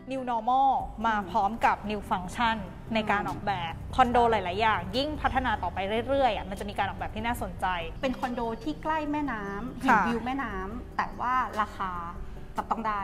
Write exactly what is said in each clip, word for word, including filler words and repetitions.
New Normal มาพร้อมกับ New Function ในการออกแบบคอนโดหลายๆอย่างยิ่งพัฒนาต่อไปเรื่อยๆมันจะมีการออกแบบที่น่าสนใจเป็นคอนโดที่ใกล้แม่น้ำเห็นวิวแม่น้ำแต่ว่าราคาจับต้องได้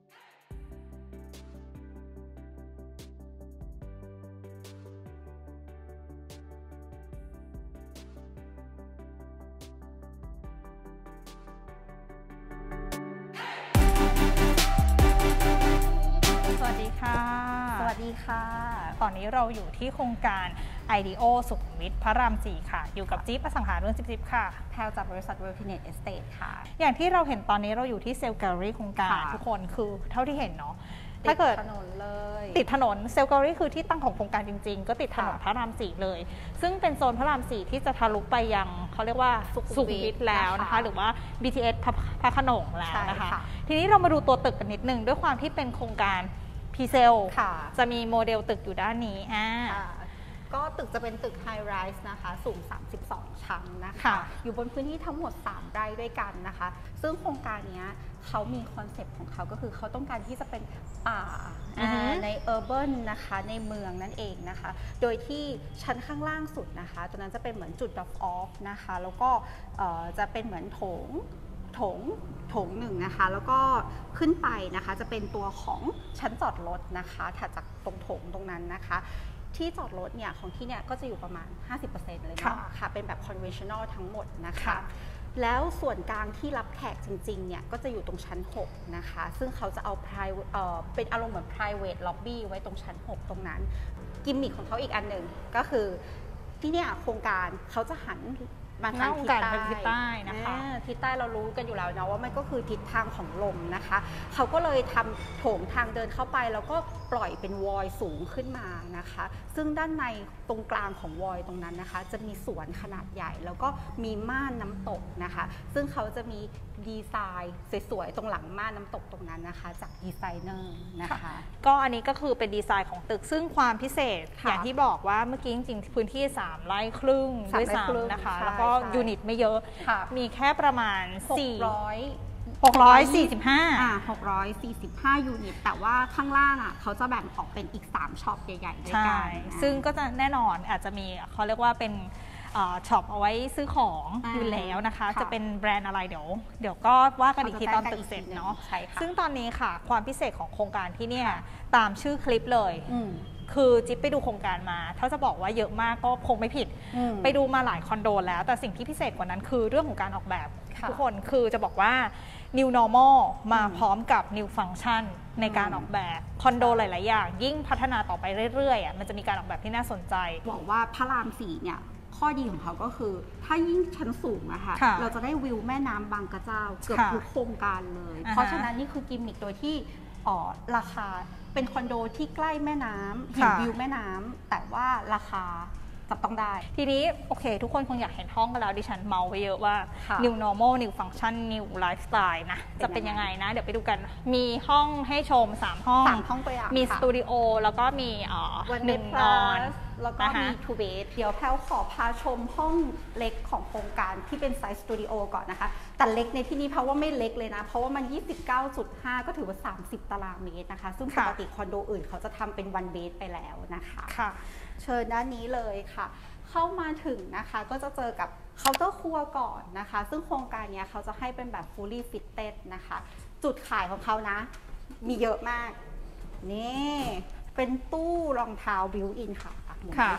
สวัสดีค่ะสวัสดีค่ะตอนนี้เราอยู่ที่โครงการ ไอ ดี โอ สุขุมวิทพระรามสี่ค่ะอยู่กับจิ๊บอสังหาริมทรัพย์จิ๊บค่ะแพลจากบริษัท Vertinet Estate ค่ะอย่างที่เราเห็นตอนนี้เราอยู่ที่เซลล์แกลเลอรี่โครงการทุกคนคือเท่าที่เห็นเนาะถ้าเกิดถนนเลยติดถนนเซลล์แกลเลอรี่คือที่ตั้งของโครงการจริงๆก็ติดถนนพระรามสี่เลยซึ่งเป็นโซนพระรามสี่ที่จะทะลุไปยังเขาเรียกว่าสุขุมวิทแล้วนะคะหรือว่า บี ที เอส พระโขนงแล้วนะคะทีนี้เรามาดูตัวตึกกันนิดนึงด้วยความที่เป็นโครงการพีเซลจะมีโมเดลตึกอยู่ด้านนี้อ่าก็ตึกจะเป็นตึก High Rise นะคะสูงสามสิบสองชั้นนะคะอยู่บนพื้นที่ทั้งหมดสามไร่ด้วยกันนะคะซึ่งโครงการนี้เขามีคอนเซปต์ของเขาก็คือเขาต้องการที่จะเป็นป่าในเออร์เบิร์นนะคะในเมืองนั่นเองนะคะโดยที่ชั้นข้างล่างสุดนะคะตรงนั้นจะเป็นเหมือนจุด drop off นะคะแล้วก็จะเป็นเหมือนโถงโถงโถงหนึ่งนะคะแล้วก็ขึ้นไปนะคะจะเป็นตัวของชั้นจอดรถนะคะถัดจากตรงโถงตรงนั้นนะคะที่จอดรถเนี่ยของที่เนี่ยก็จะอยู่ประมาณ ห้าสิบเปอร์เซ็นต์ เลยนะคะเป็นแบบ conventional ทั้งหมดนะคะแล้วส่วนกลางที่รับแขกจริงๆเนี่ยก็จะอยู่ตรงชั้นหกนะคะซึ่งเขาจะเอา private เอ่อเป็นอารมณ์เหมือน private lobby ไว้ตรงชั้นหกตรงนั้นกิมมิคของเขาอีกอันหนึ่งก็คือที่เนี่ยโครงการเขาจะหันมาทางทิศใต้ทิศใต้นะคะทิศใต้เรารู้กันอยู่แล้วนะว่ามันก็คือทิศทางของลมนะคะเขาก็เลยทำโถงทางเดินเข้าไปแล้วก็ปล่อยเป็นวอยสูงขึ้นมานะคะซึ่งด้านในตรงกลางของวอยตรงนั้นนะคะจะมีสวนขนาดใหญ่แล้วก็มีม่านน้ำตกนะคะซึ่งเขาจะมีดีไซน์สวยๆตรงหลังม่านน้ำตกตรงนั้นนะคะจากดีไซเนอร์นะคะก็อันนี้ก็คือเป็นดีไซน์ของตึกซึ่งความพิเศษอย่างที่บอกว่าเมื่อกี้จริงๆพื้นที่สามไร่ครึ่งด้วยซ้ำนะคะแล้วก็ยูนิตไม่เยอะมีแค่ประมาณสี่ร้อย หกร้อยสี่สิบห้าอ่าหกร้อยสี่สิบห้ายูนิตแต่ว่าข้างล่างอ่ะเขาจะแบ่งออกเป็นอีกสามช็อปใหญ่ๆด้วยกันซึ่งก็จะแน่นอนอาจจะมีเขาเรียกว่าเป็นช็อปเอาไว้ซื้อของอยู่แล้วนะคะจะเป็นแบรนด์อะไรเดี๋ยวเดี๋ยวก็ว่ากันอีกทีตอนตึกเสร็จเนาะซึ่งตอนนี้ค่ะความพิเศษของโครงการที่เนี่ยตามชื่อคลิปเลยคือจิ๊บไปดูโครงการมาถ้าจะบอกว่าเยอะมากก็คงไม่ผิดไปดูมาหลายคอนโดแล้วแต่สิ่งที่พิเศษกว่านั้นคือเรื่องของการออกแบบทุกคนคือจะบอกว่า New Normal มาพร้อมกับ New Function ในการออกแบบคอนโดหลายๆอย่างยิ่งพัฒนาต่อไปเรื่อยๆมันจะมีการออกแบบที่น่าสนใจบอกว่าพระรามสี่เนี่ยข้อดีของเขาก็คือถ้ายิ่งชั้นสูงอะค่ะเราจะได้วิวแม่น้ำบางกระเจ้าเกือบทุกโครงการเลยเพราะฉะนั้นนี่คือกิมมิคโดยที่ราคาเป็นคอนโดที่ใกล้แม่น้ำเห็นวิวแม่น้ำแต่ว่าราคาจับต้องได้ทีนี้โอเคทุกคนคงอยากเห็นห้องกันแล้วดิฉันเมาไปเยอะว่า New Normal New Function New Lifestyle นะจะเป็นยังไงนะเดี๋ยวไปดูกันมีห้องให้ชมสามห้องสามห้องตัวอย่างมีสตูดิโอแล้วก็มีหนึ่งนอนแล้วก็มีทูเบสเดี๋ยวแพลขอพาชมห้องเล็กของโครงการที่เป็นไซส์สตูดิโอก่อนนะคะแต่เล็กในที่นี้เพราะว่าไม่เล็กเลยนะเพราะว่ามัน ยี่สิบเก้าจุดห้า ก็ถือว่าสามสิบตารางเมตรนะคะซึ่งปกติคอนโดอื่นเขาจะทำเป็นวันเบสไปแล้วนะคะเชิญด้านนี้เลยค่ะเข้ามาถึงนะคะก็จะเจอกับเคาน์เตอร์ครัวก่อนนะคะซึ่งโครงการนี้เขาจะให้เป็นแบบ fully fitted นะคะจุดขายของเขานะมีเยอะมากนี่เป็นตู้รองเท้า built in ค่ะค่ะ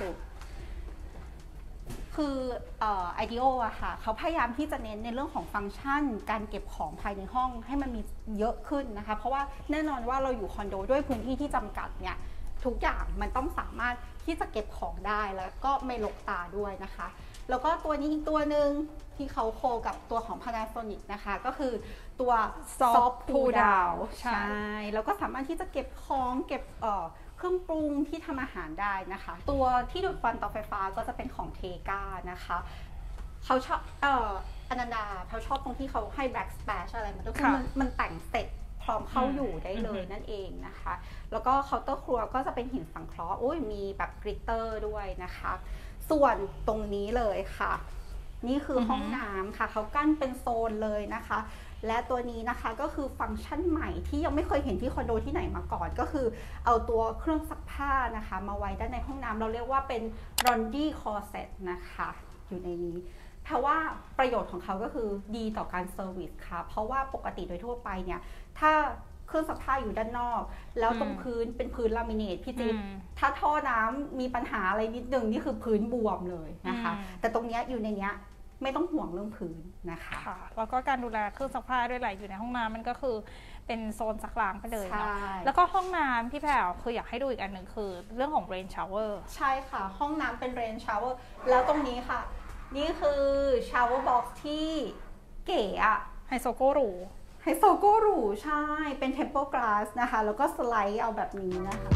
คือไอเดียอะค่ะเขาพยายามที่จะเน้นในเรื่องของฟังก์ชันการเก็บของภายในห้องให้มันมีเยอะขึ้นนะคะเพราะว่าแน่นอนว่าเราอยู่คอนโดด้วยพื้นที่ที่จำกัดเนี่ยทุกอย่างมันต้องสามารถที่จะเก็บของได้แล้วก็ไม่รกตาด้วยนะคะแล้วก็ตัวนี้อีกตัวหนึ่งที่เขาโคกับตัวของ Panasonic นะคะก็คือตัว Soft Pull Down ใช่แล้วก็สามารถที่จะเก็บของเก็บเอ่อเครื่องปรุงที่ทำอาหารได้นะคะตัวที่ดูดควันเตาไฟฟ้าก็จะเป็นของเทกานะคะเขาชอบเอ่ออนันดาเขาชอบตรงที่เขาให้ Black Splash อะไรมันก็คือมันมันแต่งเสร็จพร้อมเข้าอยู่ได้เลยนั่นเองนะคะแล้วก็เคาน์เตอร์ครัวก็จะเป็นหินสังเคราะห์โอ้ยมีแบบกริตเตอร์ด้วยนะคะส่วนตรงนี้เลยค่ะนี่คือห้องน้ำค่ะเขากั้นเป็นโซนเลยนะคะและตัวนี้นะคะก็คือฟังก์ชันใหม่ที่ยังไม่เคยเห็นที่คอนโดที่ไหนมาก่อนก็คือเอาตัวเครื่องซักผ้านะคะมาไว้ด้านในห้องน้ำเราเรียกว่าเป็น laundry closet นะคะอยู่ในนี้เพราะว่าประโยชน์ของเขาก็คือดีต่อการเซอร์วิสค่ะเพราะว่าปกติโดยทั่วไปเนี่ยถ้าเครื่องซักผ้าอยู่ด้านนอกแล้วตรงพื้นเป็นพื้นลามิเนตพี่จิ๊บถ้าท่อน้ำมีปัญหาอะไรนิดนึงนี่คือพื้นบวมเลยนะคะแต่ตรงนี้อยู่ในเนี้ยไม่ต้องห่วงเรื่องพื้นนะคะค่ะแล้วก็การดูแลเครื่องซักผ้าด้วยไหลอยู่ในห้องน้ำมันก็คือเป็นโซนซักล้างไปเลยเนาะแล้วก็ห้องน้ำพี่แพรวคืออยากให้ดูอีกอันหนึ่งคือเรื่องของ rain shower ใช่ค่ะห้องน้ำเป็น rain shower แล้วตรงนี้ค่ะนี่คือ shower box ที่เก๋อะไฮโซโก้หรูไฮโซโก้หรูใช่เป็น temple glass นะคะแล้วก็สไลด์เอาแบบนี้นะคะ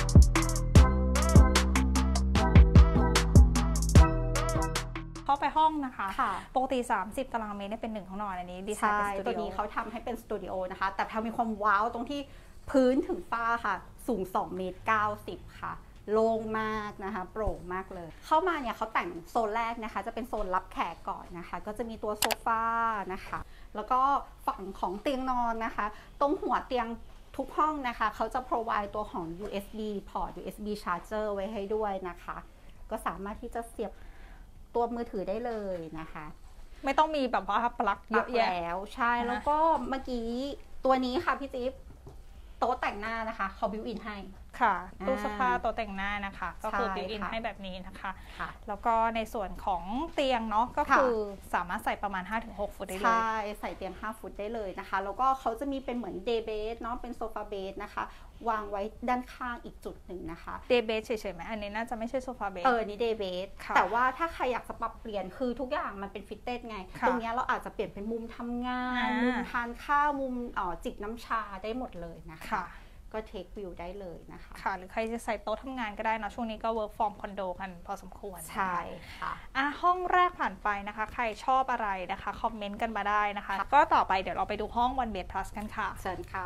เข้าไปห้องนะคะปกติสามสิบตารางเมตรเป็นหนึ่งห้องนอนอันนี้ดีไซน์เป็นสตูดิโอตัวนี้เขาทำให้เป็นสตูดิโอนะคะแต่พอมีความว้าวตรงที่พื้นถึงฟ้าค่ะสูงสองเมตรเก้าสิบค่ะโล่งมากนะคะโปร่งมากเลยเข้ามาเนี่ยเขาแต่งโซนแรกนะคะจะเป็นโซนรับแขกก่อนนะคะก็จะมีตัวโซฟานะคะแล้วก็ฝั่งของเตียงนอนนะคะตรงหัวเตียงทุกห้องนะคะเขาจะ provide ตัวของ ยู เอส บี port ยู เอส บี charger ไว้ให้ด้วยนะคะก็สามารถที่จะเสียบตัวมือถือได้เลยนะคะไม่ต้องมีแบบว่าปลั๊กเยอะแยะแล้วใช่แล้วก็เมื่อกี้ตัวนี้ค่ะพี่จิ๊บโต๊ะแต่งหน้านะคะเขาบิวอินให้ค่ะตู้เสื้อผ้าโต๊ะแต่งหน้านะคะก็คือบิวอินให้แบบนี้นะคะแล้วก็ในส่วนของเตียงเนาะก็คือสามารถใส่ประมาณ ห้าถึงหก ฟุตได้เลยใช่ใส่เตียงห้าฟุตได้เลยนะคะแล้วก็เขาจะมีเป็นเหมือนเดย์เบสเนาะเป็นโซฟาเบสนะคะวางไว้ด้านข้างอีกจุดหนึ่งนะคะเดย์เบสเฉยๆไหมอันนี้น่าจะไม่ใช่โซฟาเบสเออนี่เดย์เบสแต่ว่าถ้าใครอยากจะปรับเปลี่ยนคือทุกอย่างมันเป็นฟิตเต็ดไงตรงนี้เราอาจจะเปลี่ยนเป็นมุมทำงานมุมทานข้าวมุมอ๋อจิบน้ำชาได้หมดเลยนะคะก็เทควิวได้เลยนะคะค่ะหรือใครจะใส่โต๊ะทำงานก็ได้นะช่วงนี้ก็ work from condo กันพอสมควรใช่ค่ะอ่ะห้องแรกผ่านไปนะคะใครชอบอะไรนะคะคอมเมนต์กันมาได้นะคะก็ต่อไปเดี๋ยวเราไปดูห้อง one bed plus กันค่ะเชิญค่ะ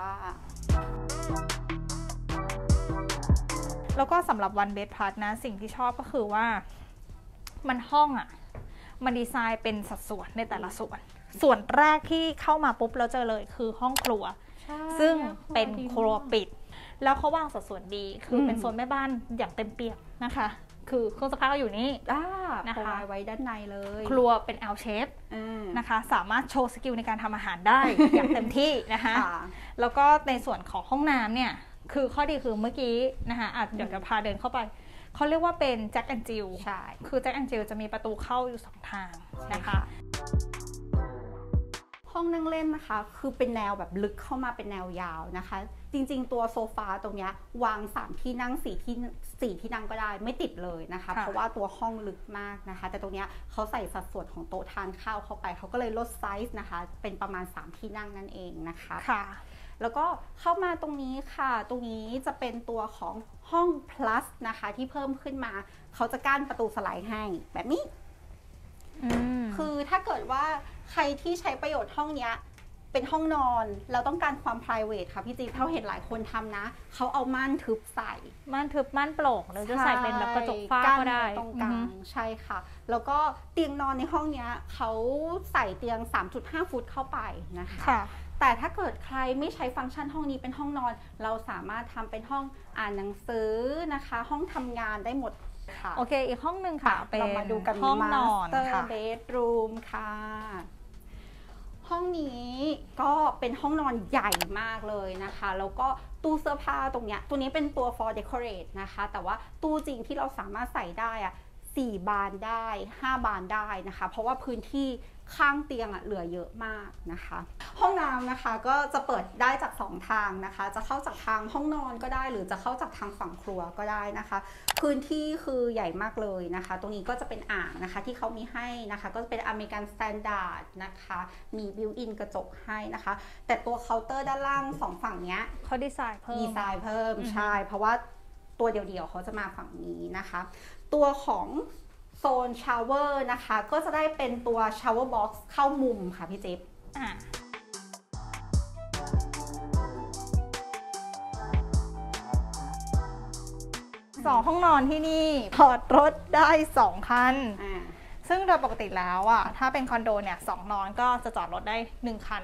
แล้วก็สำหรับ one bed plus นะสิ่งที่ชอบก็คือว่ามันห้องอ่ะมันดีไซน์เป็นสัดส่วนในแต่ละส่วนส่วนแรกที่เข้ามาปุ๊บเราเจอเลยคือห้องครัวซึ่งเป็นครัวปิดแล้วเขาวางสัดส่วนดีคือเป็นโซนแม่บ้านอย่างเต็มเปี่ยมนะคะคือเครื่องซักผ้าอยู่นี่นะคะไว้ด้านในเลยครัวเป็น L shape นะคะสามารถโชว์สกิลในการทำอาหารได้อย่างเต็มที่นะคะแล้วก็ในส่วนของห้องน้ำเนี่ยคือข้อดีคือเมื่อกี้นะคะอาจเดี๋ยวจะพาเดินเข้าไปเขาเรียกว่าเป็นแจ็คแอนด์จิลใช่คือแจ็คแอนด์จิลจะมีประตูเข้าอยู่สองทางนะคะห้องนั่งเล่นนะคะคือเป็นแนวแบบลึกเข้ามาเป็นแนวยาวนะคะจริงๆตัวโซฟาตรงนี้วางสามที่นั่งสี่ที่สี่ที่นั่งก็ได้ไม่ติดเลยนะคะเพราะว่าตัวห้องลึกมากนะคะแต่ตรงนี้เขาใส่สัดส่วนของโต๊ะทานข้าวเข้าไปเขาก็เลยลดไซส์นะคะเป็นประมาณสามที่นั่งนั่นเองนะคะค่ะแล้วก็เข้ามาตรงนี้ค่ะตรงนี้จะเป็นตัวของห้อง plus นะคะที่เพิ่มขึ้นมาเขาจะกั้นประตูสไลด์ให้แบบนี้คือถ้าเกิดว่าใครที่ใช้ประโยชน์ห้องนี้เป็นห้องนอนเราต้องการความ private ค่ะพี่จีเขาเห็นหลายคนทำนะเขาเอาม่านทึบใส่ม่านทึบม่านโปร่งหรือจะใส่เป็นแบบกระจกฝ้าก็ได้ตรงกลางใช่ค่ะแล้วก็เตียงนอนในห้องนี้เขาใส่เตียง สามจุดห้า ฟุตเข้าไปนะคะแต่ถ้าเกิดใครไม่ใช้ฟังก์ชันห้องนี้เป็นห้องนอนเราสามารถทำเป็นห้องอ่านหนังสือนะคะห้องทำงานได้หมดค่ะโอเคอีกห้องหนึ่งค่ะเป็นเรามาดูกันห้องนอนค่ะ master bedroom ค่ะห้องนี้ก็เป็นห้องนอนใหญ่มากเลยนะคะแล้วก็ตู้เสื้อผ้าตรงเนี้ยตัวนี้เป็นตัว for decorate นะคะแต่ว่าตู้จริงที่เราสามารถใส่ได้อะสี่บานได้ห้าบานได้นะคะเพราะว่าพื้นที่ข้างเตียงอะเหลือเยอะมากนะคะห้องน้ำนะคะก็จะเปิดได้จากสองทางนะคะจะเข้าจากทางห้องนอนก็ได้หรือจะเข้าจากทางฝั่งครัวก็ได้นะคะพื้นที่คือใหญ่มากเลยนะคะตรงนี้ก็จะเป็นอ่างนะคะที่เขามีให้นะคะก็จะเป็นอเมริกันสแตนดาร์ดนะคะมีบิวอินกระจกให้นะคะแต่ตัวเคาน์เตอร์ด้านล่างสองฝั่งเนี้ยเขาดีไซน์เพิ่มดีไซน์เพิ่มใช่เพราะว่าตัวเดียวๆเขาจะมาฝั่งนี้นะคะตัวของโซนชาวเวอร์นะคะก็จะได้เป็นตัวชาวเวอร์บ็อกซ์เข้ามุมค่ะพี่จิ๊บสองห้องนอนที่นี่พอร์ตรถได้สองคันซึ่งโดยปกติแล้วอ่ะถ้าเป็นคอนโดเนี่ยสองนอนก็จะจอดรถได้หนึ่งคัน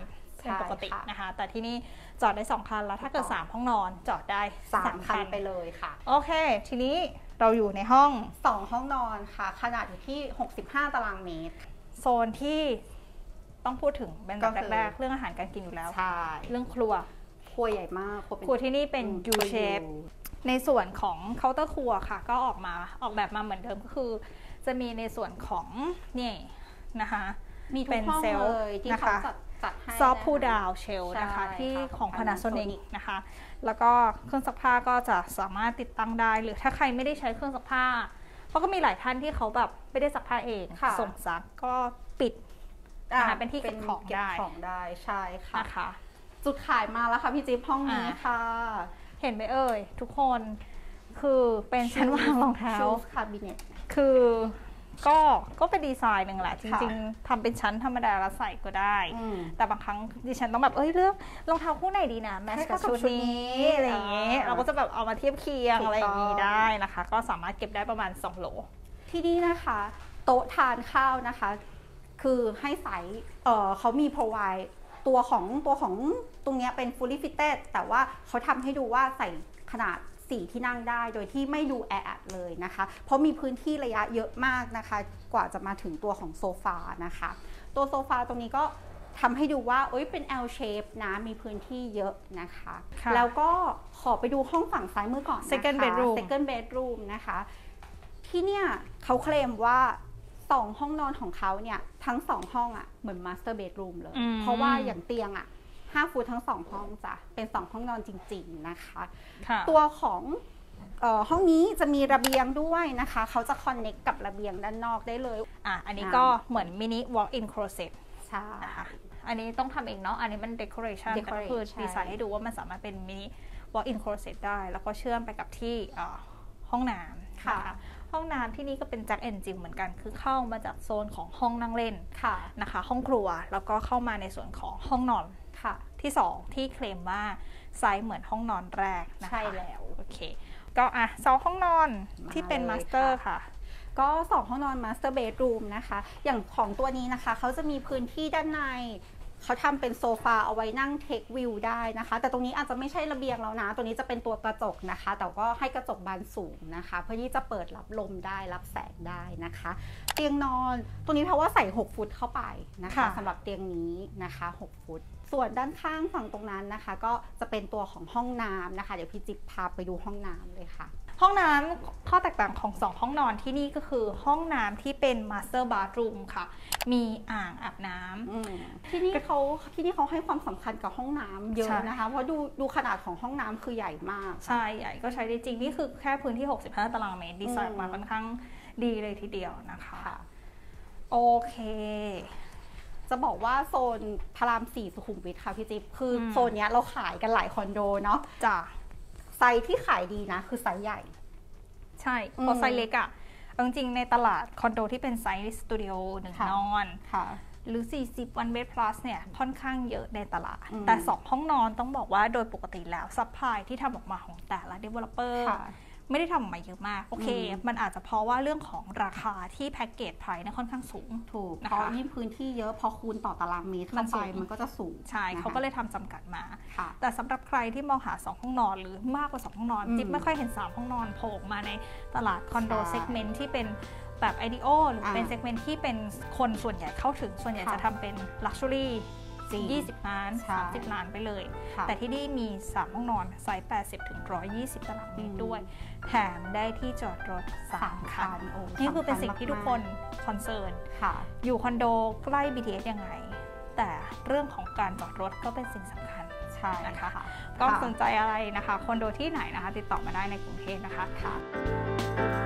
เป็นปกตินะคะแต่ที่นี่จอดได้สองคันแล้วถ้าเกิดสามห้องนอนจอดได้สามคันไปเลยค่ะโอเคทีนี้เราอยู่ในห้องสองห้องนอนค่ะขนาดอยู่ที่หกสิบห้าตารางเมตรโซนที่ต้องพูดถึงเป็นแบบแรกๆเรื่องอาหารการกินอยู่แล้วใช่เรื่องครัวครัวใหญ่มากครัวที่นี่เป็น U shape ในส่วนของเคาน์เตอร์ครัวค่ะก็ออกมาออกแบบมาเหมือนเดิมก็คือจะมีในส่วนของนี่นะคะมีทุกห้องเลยที่เขาจัดจัดให้ซอฟต์พูลดาวเชลนะคะที่ของ Panasonic นะคะแล้วก็เครื่องซักผ้าก็จะสามารถติดตั้งได้หรือถ้าใครไม่ได้ใช้เครื่องซักผ้าเพราะก็มีหลายท่านที่เขาแบบไม่ได้ซักผ้าเองส่งซักก็ปิดนะคะเป็นที่เก็บของได้ของได้ใช่ค่ะนะคะจุดขายมาแล้วค่ะพี่จิ๊บห้องนี้ค่ะเห็นไหมเอ่ยทุกคนคือเป็นชั้นวางรองเท้าคาบิเนตคือก็ก็เป็นดีไซน์หนึ่งแหละจริงๆทำเป็นชั้นธรรมดาแล้วใส่ก็ได้แต่บางครั้งดิฉันต้องแบบเอ้ยเลือกรองเท้าคู่ไหนดีนะแมทช์กับชุดนี้อะไรอย่างเงี้ยเราก็จะแบบเอามาเทียบเคียงอะไรอย่างงี้ได้นะคะก็สามารถเก็บได้ประมาณสองโหลที่นี่นะคะโต๊ะทานข้าวนะคะคือให้ไซส์เอ่อเขามี provide ตัวของตัวของตรงนี้เป็น fully fitted แต่ว่าเขาทำให้ดูว่าใส่ขนาดสี่ที่นั่งได้โดยที่ไม่ดูแออัดเลยนะคะเพราะมีพื้นที่ระยะเยอะมากนะคะกว่าจะมาถึงตัวของโซฟานะคะตัวโซฟาตรงนี้ก็ทำให้ดูว่าเอ้ยเป็น L shape นะมีพื้นที่เยอะนะคะแล้วก็ขอไปดูห้องฝั่งซ้ายมือก่อนนะคะ second bedroom second bedroom นะคะที่เนี่ยเขาเคลมว่าสองห้องนอนของเขาเนี่ยทั้งสองห้องอ่ะเหมือน master bedroom เลยเพราะว่าอย่างเตียงอ่ะห้าฟุตทั้งสองห้องจ้ะเป็นสองห้องนอนจริงๆนะคะตัวของเอ่อห้องนี้จะมีระเบียงด้วยนะคะเขาจะคอนเนคกับระเบียงด้านนอกได้เลยอ่ะอันนี้ก็เหมือนมินิ walk-in closet ใช่นะคะอันนี้ต้องทำเองเนาะอันนี้มัน decoration แต่ก็คือดีไซน์ให้ดูว่ามันสามารถเป็นมินิ walk-in closet ได้แล้วก็เชื่อมไปกับที่ห้องน้ำค่ะห้องน้ำที่นี่ก็เป็นแจ็คแอนด์จิมเหมือนกันคือเข้ามาจากโซนของห้องนั่งเล่นนะคะห้องครัวแล้วก็เข้ามาในส่วนของห้องนอนที่สองที่เคลมว่าไซส์เหมือนห้องนอนแรกนะคะใช่แล้วโอเคก็อ่ะสองห้องนอนที่เป็นมาสเตอร์ค่ะก็สองห้องนอนมาสเตอร์เบดรูมนะคะอย่างของตัวนี้นะคะเขาจะมีพื้นที่ด้านในเขาทำเป็นโซฟาเอาไว้นั่งเทควิวได้นะคะแต่ตรงนี้อาจจะไม่ใช่ระเบียงแล้วนะตัวนี้จะเป็นตัวกระจกนะคะแต่ก็ให้กระจกบานสูงนะคะเพื่อที่จะเปิดรับลมได้รับแสงได้นะคะเตียงนอนตัวนี้เพราะว่าใส่หกฟุตเข้าไปนะคะสำหรับเตียงนี้นะคะหกฟุตส่วนด้านข้างฝั่งตรงนั้นนะคะก็จะเป็นตัวของห้องน้ำนะคะเดี๋ยวพี่จิ๊บพาไปดูห้องน้ำเลยค่ะห้องน้ำข้อแตกต่างของสองห้องนอนที่นี่ก็คือห้องน้ำที่เป็นมาสเตอร์บาร์รูมค่ะมีอ่างอาบน้ำที่นี่เขาที่นี่เขาให้ความสำคัญกับห้องน้ำเยอะนะคะเพราะดูดูขนาดของห้องน้ำคือใหญ่มากใช่ใหญ่ก็ใช้ได้จริงนี่คือแค่พื้นที่หกสิบห้าตารางเมตรดีไซน์มาค่อนข้างดีเลยทีเดียวนะคะโอเคจะบอกว่าโซนพระรามสี่สุขุมวิทค่ะพี่จิ๊บคือโซนนี้เราขายกันหลายคอนโดเนาะจ้ะไซส์ที่ขายดีนะคือไซส์ใหญ่ใช่เพราะไซส์เล็กอะจริงๆในตลาดคอนโดที่เป็นไซส์สตูดิโอหนึ่งนอนหรือสี่สิบ one bed plus เนี่ยค่อนข้างเยอะในตลาดแต่สองห้องนอนต้องบอกว่าโดยปกติแล้วซัพพลายที่ทำออกมาของแต่ละ developer ไม่ได้ทำออกมาเยอะมากโอเคมันอาจจะเพราะว่าเรื่องของราคาที่แพ็กเกจไพรซ์ค่อนข้างสูงถูกเพราะยิ่งพื้นที่เยอะพอคูณต่อตารางเมตรเข้าไปมันก็จะสูงใช่เขาก็เลยทำจำกัดมาแต่สำหรับใครที่มองหาสองห้องนอนหรือมากกว่าสองห้องนอนจิ๊บไม่ค่อยเห็นสามห้องนอนโผล่มาในตลาดคอนโดเซกเมนต์ที่เป็นแบบไอ ดี โอ หรือเป็นเซกเมนต์ที่เป็นคนส่วนใหญ่เข้าถึงส่วนใหญ่จะทำเป็นลักชัวรี่ยี่สิบล้านสามสิบล้านไปเลยแต่ที่นี่มีสามห้องนอนไซส์แปดสิบถึงหนึ่งร้อยยี่สิบตารางเมตรด้วยแถมได้ที่จอดรถสามคันนี่คือเป็นสิ่งที่ทุกคนคอนเซิร์นอยู่คอนโดใกล้ บี ที เอส ยังไงแต่เรื่องของการจอดรถก็เป็นสิ่งสำคัญใช่นะคะก็สนใจอะไรนะคะคอนโดที่ไหนนะคะติดต่อมาได้ในกรุงเทพนะคะ